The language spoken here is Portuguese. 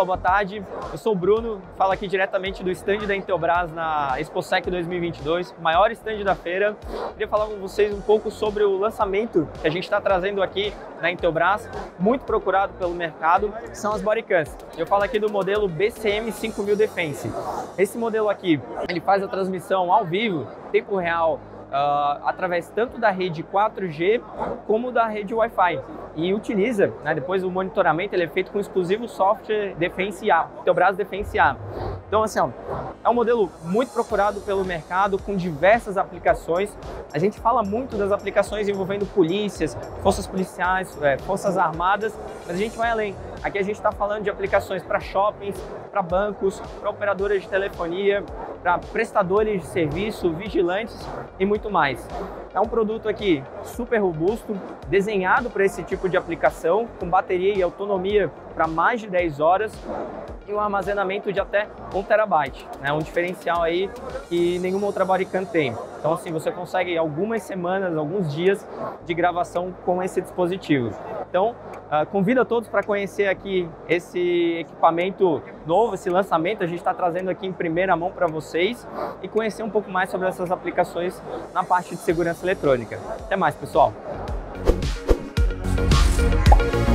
pessoal, boa tarde. Eu sou o Bruno, falo aqui diretamente do stand da Intelbras na ExpoSec 2022, maior stand da feira. Queria falar com vocês um pouco sobre o lançamento que a gente está trazendo aqui na Intelbras, muito procurado pelo mercado, que são as bodycams. Eu falo aqui do modelo BCM 5000 Defense. Esse modelo aqui, ele faz a transmissão ao vivo, tempo real, através tanto da rede 4G como da rede Wi-Fi. E utiliza, depois o monitoramento ele é feito com o exclusivo software Defense A, Intelbras Defense A. Então assim, é um modelo muito procurado pelo mercado, com diversas aplicações. A gente fala muito das aplicações envolvendo polícias, forças policiais, forças armadas, mas a gente vai além. Aqui a gente está falando de aplicações para shoppings, para bancos, para operadoras de telefonia, para prestadores de serviço, vigilantes e muito mais. É um produto aqui super robusto, desenhado para esse tipo de aplicação, com bateria e autonomia para mais de 10 horas e um armazenamento de até 1 terabyte, um diferencial aí que nenhuma outra bodycam tem. Então assim, você consegue algumas semanas, alguns dias de gravação com esse dispositivo. Então, convido a todos para conhecer aqui esse equipamento novo, esse lançamento. A gente está trazendo aqui em primeira mão para vocês e conhecer um pouco mais sobre essas aplicações na parte de segurança eletrônica. Até mais, pessoal!